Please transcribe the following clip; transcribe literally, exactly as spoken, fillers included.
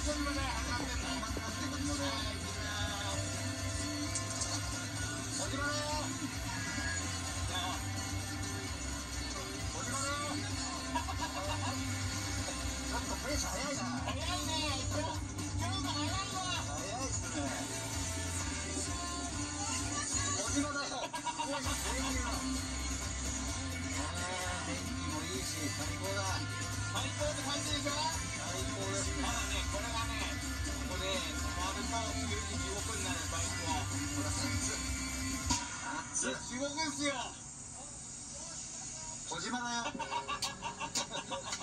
プレッシャー早いな。早いね。今日が早いわ。早いっすね。小島だよ。天気もいいし最高だ。最高って感じでしょ。最高ですね。ただね、これがね、ここで止まると急に地獄になるバイクを。これ熱い。熱い。地獄ですよ。小島だよ。